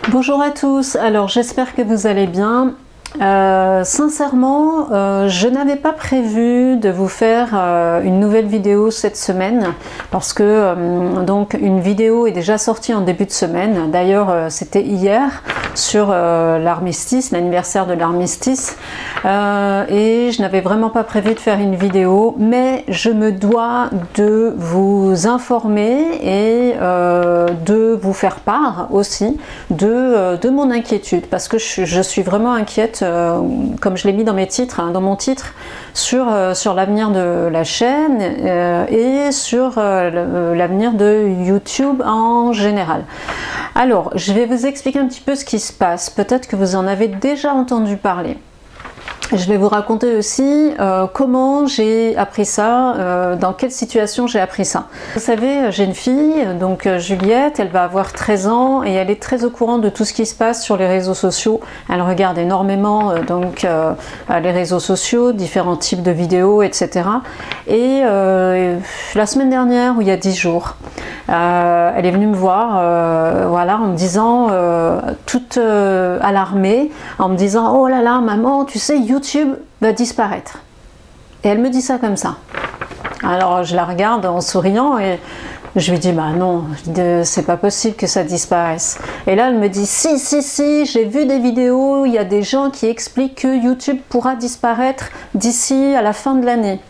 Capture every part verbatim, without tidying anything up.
Bonjour à tous, alors j'espère que vous allez bien. Euh, sincèrement, euh, je n'avais pas prévu de vous faire euh, une nouvelle vidéo cette semaine parce que euh, donc une vidéo est déjà sortie en début de semaine. D'ailleurs, euh, c'était hier sur euh, l'armistice, l'anniversaire de l'armistice, euh, et je n'avais vraiment pas prévu de faire une vidéo, mais je me dois de vous informer et euh, de vous faire part aussi de, euh, de mon inquiétude parce que je, je suis vraiment inquiète. Euh, comme je l'ai mis dans mes titres, hein, dans mon titre, sur, euh, sur l'avenir de la chaîne euh, et sur euh, l'avenir de YouTube en général. Alors, je vais vous expliquer un petit peu ce qui se passe. Peut-être que vous en avez déjà entendu parler. Je vais vous raconter aussi euh, comment j'ai appris ça, euh, dans quelle situation j'ai appris ça. Vous savez, j'ai une fille, donc euh, Juliette, elle va avoir treize ans et elle est très au courant de tout ce qui se passe sur les réseaux sociaux. Elle regarde énormément euh, donc euh, les réseaux sociaux, différents types de vidéos, et cetera. Et euh, la semaine dernière, ou il y a dix jours, euh, elle est venue me voir, euh, voilà, en me disant, euh, toute euh, alarmée, en me disant, oh là là, maman, tu sais, YouTube YouTube va disparaître. Et elle me dit ça comme ça. Alors je la regarde en souriant et je lui dis bah non, c'est pas possible que ça disparaisse. Et là elle me dit si si si, j'ai vu des vidéos, il y a des gens qui expliquent que YouTube pourra disparaître d'ici à la fin de l'année.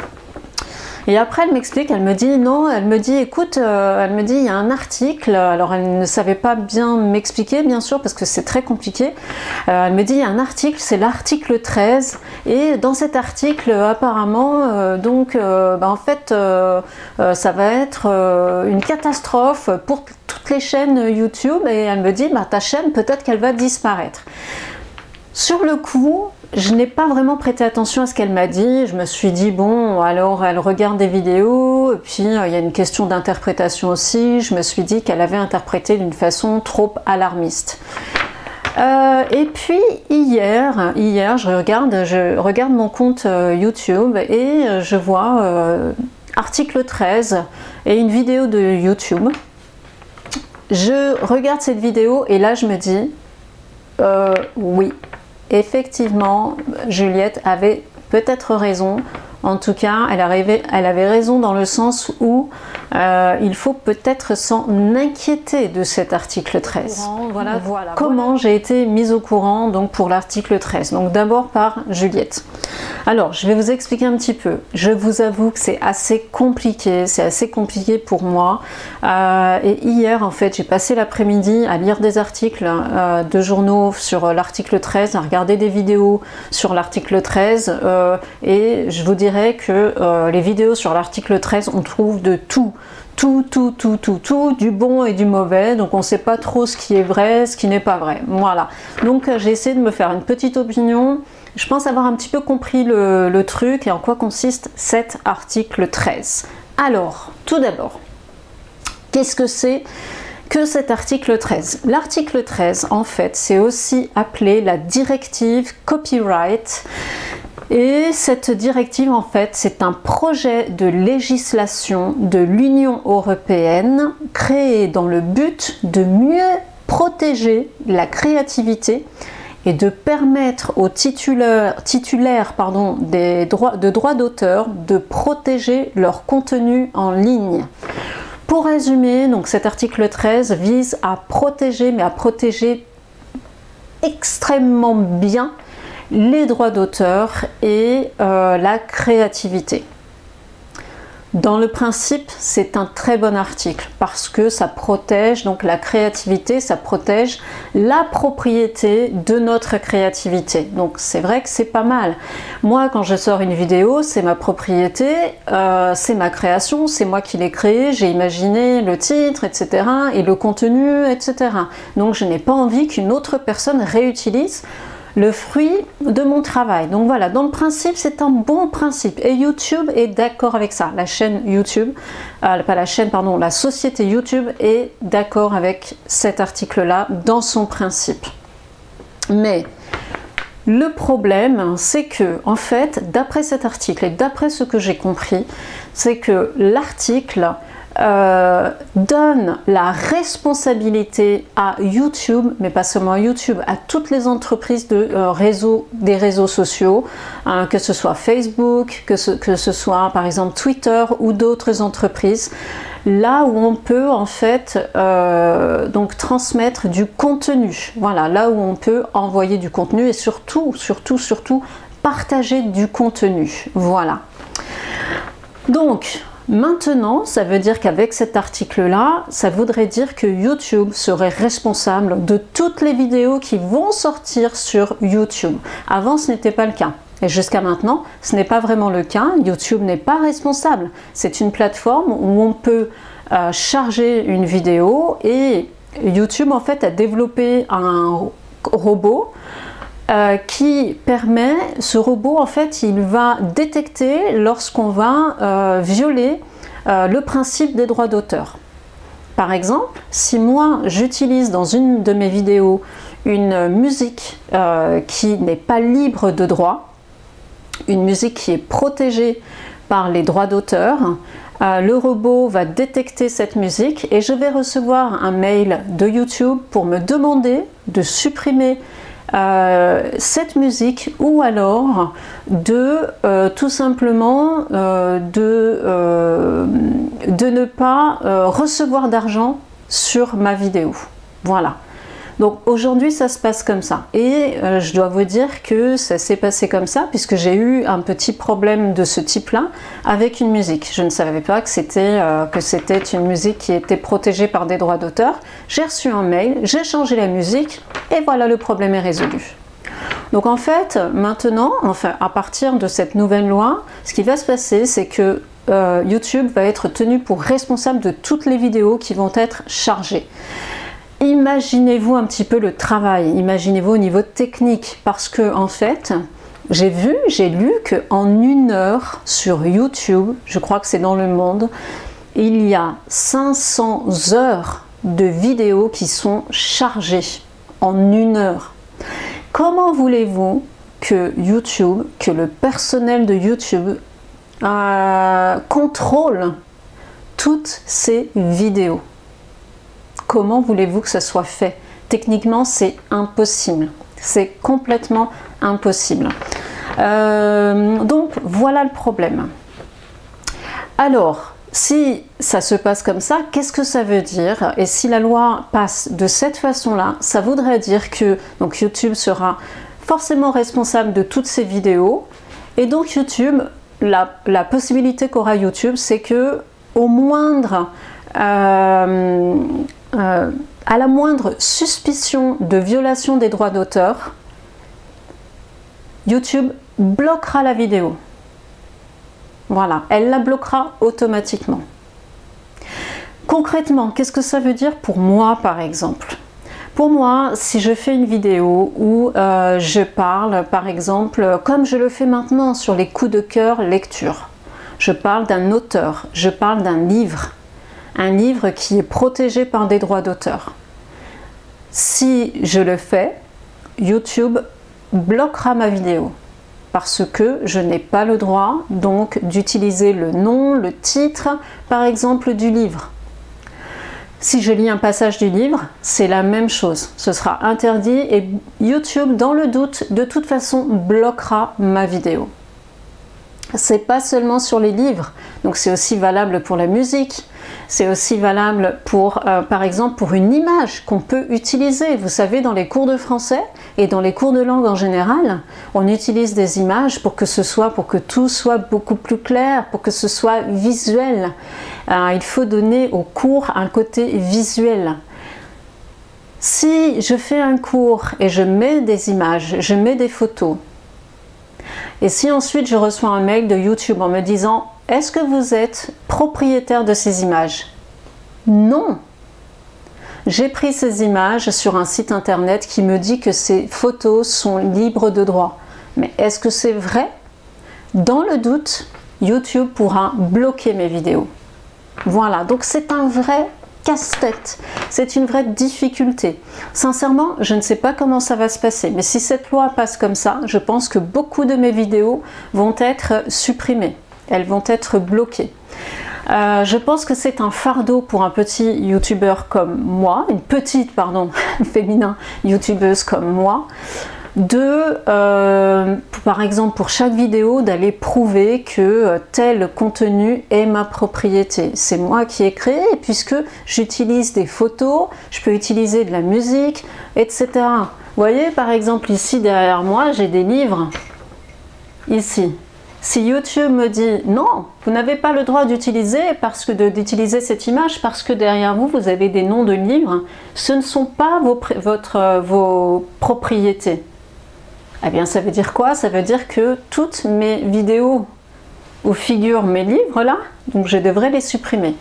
Et après elle m'explique, elle me dit non, elle me dit écoute, euh, elle me dit il y a un article, alors elle ne savait pas bien m'expliquer bien sûr parce que c'est très compliqué, euh, elle me dit il y a un article, c'est l'article treize et dans cet article apparemment euh, donc euh, bah, en fait euh, euh, ça va être euh, une catastrophe pour toutes les chaînes YouTube et elle me dit bah, ta chaîne peut-être qu'elle va disparaître. Sur le coup, je n'ai pas vraiment prêté attention à ce qu'elle m'a dit. Je me suis dit, bon, alors elle regarde des vidéos, et puis euh, il y a une question d'interprétation aussi. Je me suis dit qu'elle avait interprété d'une façon trop alarmiste. Euh, et puis hier, hier je, regarde, je regarde mon compte euh, YouTube et euh, je vois euh, article treize et une vidéo de YouTube. Je regarde cette vidéo et là je me dis, euh, oui. Effectivement, Juliette avait peut-être raison. En tout cas, elle, arrivait, elle avait raison dans le sens où euh, il faut peut-être s'en inquiéter de cet article treize. Voilà, voilà, comment voilà. J'ai été mise au courant donc, pour l'article treize. Donc d'abord par Juliette. Alors, je vais vous expliquer un petit peu. Je vous avoue que c'est assez compliqué, c'est assez compliqué pour moi. Euh, et hier, en fait, j'ai passé l'après-midi à lire des articles euh, de journaux sur l'article treize, à regarder des vidéos sur l'article treize. Euh, et je vous dirais que euh, les vidéos sur l'article treize, on trouve de tout. Tout, tout, tout, tout, tout, du bon et du mauvais, donc on ne sait pas trop ce qui est vrai, ce qui n'est pas vrai. Voilà. Donc euh, j'ai essayé de me faire une petite opinion. Je pense avoir un petit peu compris le, le truc et en quoi consiste cet article treize. Alors, tout d'abord, qu'est-ce que c'est que cet article treize? L'article treize, en fait, c'est aussi appelé la directive copyright. Et cette directive, en fait, c'est un projet de législation de l'Union européenne créé dans le but de mieux protéger la créativité et de permettre aux titulaires, titulaires pardon, des droits, de droits d'auteur de protéger leur contenu en ligne. Pour résumer, donc cet article treize vise à protéger, mais à protéger extrêmement bien les droits d'auteur et euh, la créativité. Dans le principe, c'est un très bon article parce que ça protège donc la créativité, ça protège la propriété de notre créativité. Donc c'est vrai que c'est pas mal. Moi, quand je sors une vidéo, c'est ma propriété, euh, c'est ma création, c'est moi qui l'ai créée, j'ai imaginé le titre, et cetera et le contenu, et cetera. Donc je n'ai pas envie qu'une autre personne réutilise le fruit de mon travail. Donc voilà, dans le principe, c'est un bon principe. Et YouTube est d'accord avec ça. La chaîne YouTube, euh, pas la chaîne, pardon, la société YouTube est d'accord avec cet article-là dans son principe. Mais le problème, c'est que, en fait, d'après cet article et d'après ce que j'ai compris, c'est que l'article euh, donne la responsabilité à YouTube, mais pas seulement à YouTube, à toutes les entreprises de euh, réseau, des réseaux sociaux, hein, que ce soit Facebook, que ce, que ce soit par exemple Twitter ou d'autres entreprises, là où on peut en fait euh, donc transmettre du contenu. Voilà, là où on peut envoyer du contenu et surtout, surtout, surtout partager du contenu. Voilà. Donc, maintenant, ça veut dire qu'avec cet article-là, ça voudrait dire que YouTube serait responsable de toutes les vidéos qui vont sortir sur YouTube. Avant, ce n'était pas le cas. Et jusqu'à maintenant, ce n'est pas vraiment le cas. YouTube n'est pas responsable. C'est une plateforme où on peut euh, charger une vidéo et YouTube, en fait, a développé un robot Euh, qui permet, ce robot en fait il va détecter lorsqu'on va euh, violer euh, le principe des droits d'auteur. Par exemple, si moi j'utilise dans une de mes vidéos une musique euh, qui n'est pas libre de droit, une musique qui est protégée par les droits d'auteur, euh, le robot va détecter cette musique et je vais recevoir un mail de YouTube pour me demander de supprimer Euh, cette musique ou alors de euh, tout simplement euh, de, euh, de ne pas euh, recevoir d'argent sur ma vidéo. Voilà. Donc aujourd'hui ça se passe comme ça et euh, je dois vous dire que ça s'est passé comme ça puisque j'ai eu un petit problème de ce type là avec une musique. Je ne savais pas que c'était euh, que c'était une musique qui était protégée par des droits d'auteur. J'ai reçu un mail, j'ai changé la musique et voilà, le problème est résolu. Donc en fait maintenant, enfin à partir de cette nouvelle loi, ce qui va se passer c'est que euh, YouTube va être tenu pour responsable de toutes les vidéos qui vont être chargées. Imaginez-vous un petit peu le travail, imaginez-vous au niveau technique, parce que en fait, j'ai vu, j'ai lu qu'en une heure sur YouTube, je crois que c'est dans le monde, il y a cinq cents heures de vidéos qui sont chargées en une heure. Comment voulez-vous que YouTube, que le personnel de YouTube euh, contrôle toutes ces vidéos? Comment voulez-vous que ça soit fait? Techniquement, c'est impossible. C'est complètement impossible. Euh, donc, voilà le problème. Alors, si ça se passe comme ça, qu'est-ce que ça veut dire? Et si la loi passe de cette façon-là, ça voudrait dire que donc, YouTube sera forcément responsable de toutes ces vidéos. Et donc, YouTube, la, la possibilité qu'aura YouTube, c'est que au moindre... Euh, Euh, à la moindre suspicion de violation des droits d'auteur, YouTube bloquera la vidéo. Voilà, elle la bloquera automatiquement. Concrètement, qu'est-ce que ça veut dire pour moi par exemple? Pour moi, si je fais une vidéo où euh, je parle par exemple, comme je le fais maintenant sur les coups de cœur lecture, je parle d'un auteur, je parle d'un livre, un livre qui est protégé par des droits d'auteur. Si je le fais, YouTube bloquera ma vidéo parce que je n'ai pas le droit donc d'utiliser le nom, le titre par exemple du livre. Si je lis un passage du livre, c'est la même chose. Ce sera interdit et YouTube, dans le doute, de toute façon bloquera ma vidéo. C'est pas seulement sur les livres, donc c'est aussi valable pour la musique, c'est aussi valable pour, euh, par exemple, pour une image qu'on peut utiliser. Vous savez, dans les cours de français et dans les cours de langue en général, on utilise des images pour que ce soit, pour que tout soit beaucoup plus clair, pour que ce soit visuel. Euh, il faut donner au cours un côté visuel. Si je fais un cours et je mets des images, je mets des photos, et si ensuite je reçois un mail de YouTube en me disant « Est-ce que vous êtes propriétaire de ces images ?» Non! J'ai pris ces images sur un site internet qui me dit que ces photos sont libres de droit. Mais est-ce que c'est vrai? Dans le doute, YouTube pourra bloquer mes vidéos. Voilà, donc c'est un vrai casse-tête, c'est une vraie difficulté. Sincèrement, je ne sais pas comment ça va se passer, mais si cette loi passe comme ça, je pense que beaucoup de mes vidéos vont être supprimées, elles vont être bloquées. Euh, je pense que c'est un fardeau pour un petit youtubeur comme moi, une petite, pardon, féminin youtubeuse comme moi, de, euh, par exemple pour chaque vidéo, d'aller prouver que tel contenu est ma propriété. C'est moi qui ai créé, puisque j'utilise des photos, je peux utiliser de la musique, et cetera. Vous voyez, par exemple, ici derrière moi, j'ai des livres, ici. Si YouTube me dit non, vous n'avez pas le droit d'utiliser parce que d'utiliser cette image parce que derrière vous, vous avez des noms de livres, ce ne sont pas vos, votre, vos propriétés. Eh bien, ça veut dire quoi? Ça veut dire que toutes mes vidéos où figurent mes livres là, donc je devrais les supprimer.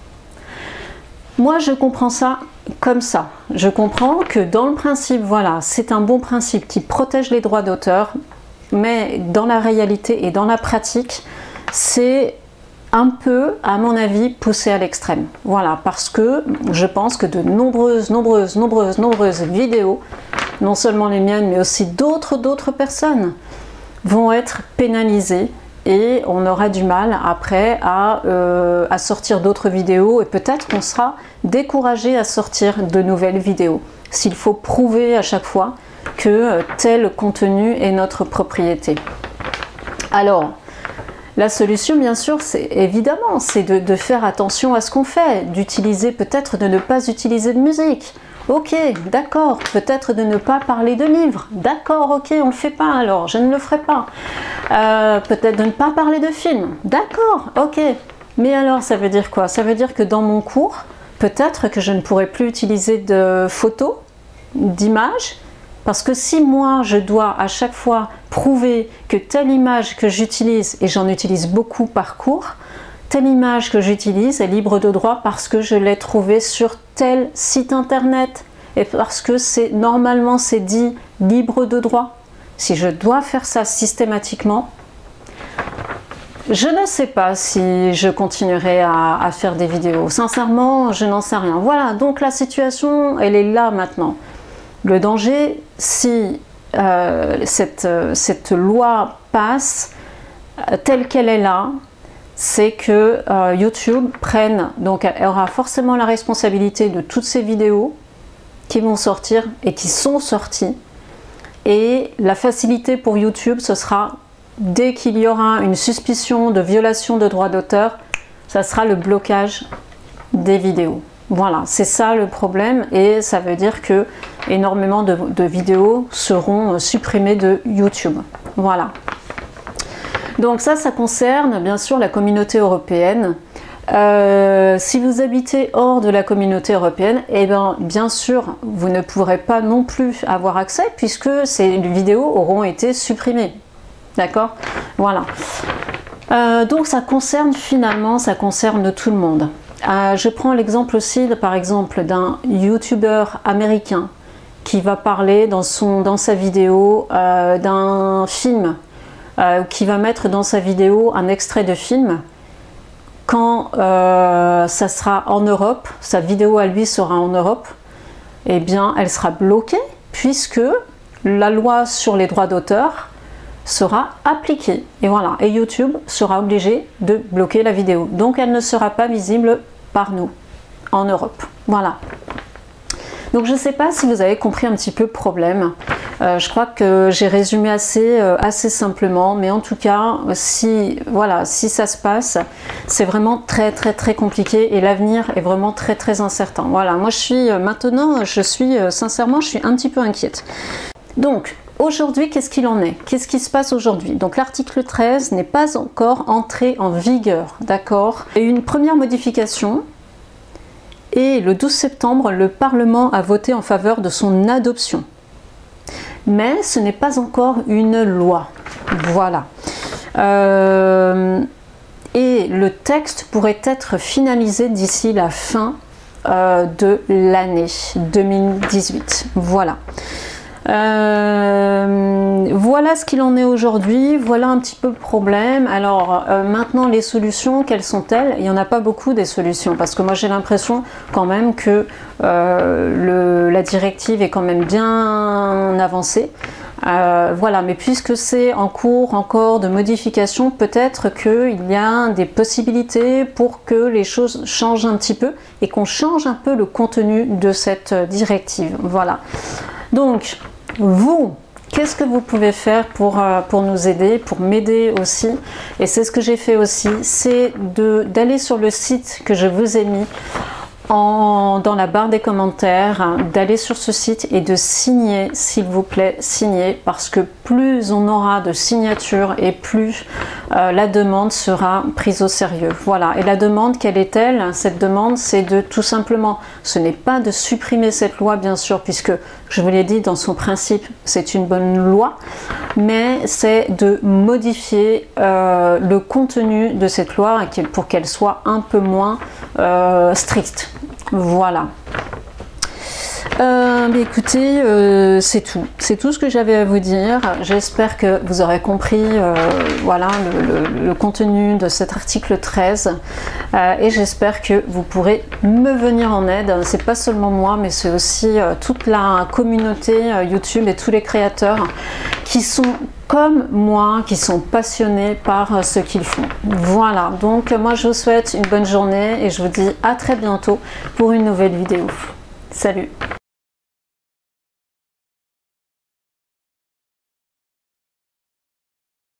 Moi, je comprends ça comme ça. Je comprends que dans le principe, voilà, c'est un bon principe qui protège les droits d'auteur. Mais dans la réalité et dans la pratique, c'est un peu, à mon avis, poussé à l'extrême. Voilà, parce que je pense que de nombreuses, nombreuses, nombreuses, nombreuses vidéos, non seulement les miennes, mais aussi d'autres, d'autres personnes, vont être pénalisées et on aura du mal après à, euh, à sortir d'autres vidéos et peut-être qu'on sera découragé à sortir de nouvelles vidéos. S'il faut prouver à chaque fois que tel contenu est notre propriété. Alors, la solution, bien sûr, c'est évidemment, c'est de, de faire attention à ce qu'on fait, d'utiliser, peut-être de ne pas utiliser de musique. Ok, d'accord, peut-être de ne pas parler de livres. D'accord, ok, on ne le fait pas alors, je ne le ferai pas. Euh, peut-être de ne pas parler de films. D'accord, ok. Mais alors, ça veut dire quoi? Ça veut dire que dans mon cours, peut-être que je ne pourrai plus utiliser de photos, d'images. Parce que si moi, je dois à chaque fois prouver que telle image que j'utilise, et j'en utilise beaucoup par cours, telle image que j'utilise est libre de droit parce que je l'ai trouvée sur tel site internet, et parce que c'est normalement c'est dit libre de droit. Si je dois faire ça systématiquement, je ne sais pas si je continuerai à, à faire des vidéos. Sincèrement, je n'en sais rien. Voilà, donc la situation, elle est là maintenant. Le danger, si euh, cette, cette loi passe euh, telle qu'elle est là, c'est que euh, YouTube prenne, donc elle aura forcément la responsabilité de toutes ces vidéos qui vont sortir et qui sont sorties. Et la facilité pour YouTube, ce sera, dès qu'il y aura une suspicion de violation de droits d'auteur, ça sera le blocage des vidéos. Voilà, c'est ça le problème et ça veut dire que énormément de, de vidéos seront supprimées de YouTube. Voilà. Donc ça, ça concerne bien sûr la communauté européenne. Euh, si vous habitez hors de la communauté européenne, eh bien, bien sûr, vous ne pourrez pas non plus avoir accès puisque ces vidéos auront été supprimées. D'accord? Voilà. Euh, donc ça concerne finalement, ça concerne tout le monde. Euh, je prends l'exemple aussi, de, par exemple, d'un youtubeur américain qui va parler dans, son, dans sa vidéo euh, d'un film, euh, qui va mettre dans sa vidéo un extrait de film. Quand euh, ça sera en Europe, sa vidéo à lui sera en Europe, eh bien, elle sera bloquée puisque la loi sur les droits d'auteur sera appliquée. Et voilà, et YouTube sera obligé de bloquer la vidéo. Donc, elle ne sera pas visible par nous en Europe. Voilà. Donc, je ne sais pas si vous avez compris un petit peu le problème. Euh, je crois que j'ai résumé assez, euh, assez simplement, mais en tout cas, si, voilà, si ça se passe, c'est vraiment très très très compliqué et l'avenir est vraiment très très incertain. Voilà, moi je suis euh, maintenant, je suis euh, sincèrement, je suis un petit peu inquiète. Donc, aujourd'hui, qu'est-ce qu'il en est? Qu'est-ce qui se passe aujourd'hui? Donc l'article treize n'est pas encore entré en vigueur, d'accord? Il y a eu une première modification et le douze septembre, le Parlement a voté en faveur de son adoption. Mais ce n'est pas encore une loi. Voilà. Euh, et le texte pourrait être finalisé d'ici la fin euh, de l'année deux mille dix-huit. Voilà. Euh, voilà ce qu'il en est aujourd'hui, voilà un petit peu le problème. Alors euh, maintenant les solutions, quelles sont-elles? Il n'y en a pas beaucoup des solutions parce que moi j'ai l'impression quand même que euh, le, la directive est quand même bien avancée. Euh, voilà, mais puisque c'est en cours encore de modification, peut-être qu'il y a des possibilités pour que les choses changent un petit peu et qu'on change un peu le contenu de cette directive. Voilà. Donc, vous, qu'est-ce que vous pouvez faire pour, euh, pour nous aider, pour m'aider aussi? Et c'est ce que j'ai fait aussi, c'est d'aller sur le site que je vous ai mis En, dans la barre des commentaires, hein, d'aller sur ce site et de signer, s'il vous plaît, signer, parce que plus on aura de signatures et plus euh, la demande sera prise au sérieux. Voilà, et la demande, quelle est-elle? Cette demande, c'est de tout simplement, ce n'est pas de supprimer cette loi, bien sûr, puisque je vous l'ai dit, dans son principe, c'est une bonne loi, mais c'est de modifier euh, le contenu de cette loi pour qu'elle soit un peu moins euh, stricte. Voilà. Euh, mais écoutez, euh, c'est tout. C'est tout ce que j'avais à vous dire. J'espère que vous aurez compris euh, voilà, le, le, le contenu de cet article treize. Euh, et j'espère que vous pourrez me venir en aide. C'est pas seulement moi, mais c'est aussi euh, toute la communauté euh, YouTube et tous les créateurs qui sont comme moi, qui sont passionnés par euh, ce qu'ils font. Voilà, donc moi je vous souhaite une bonne journée et je vous dis à très bientôt pour une nouvelle vidéo. Salut!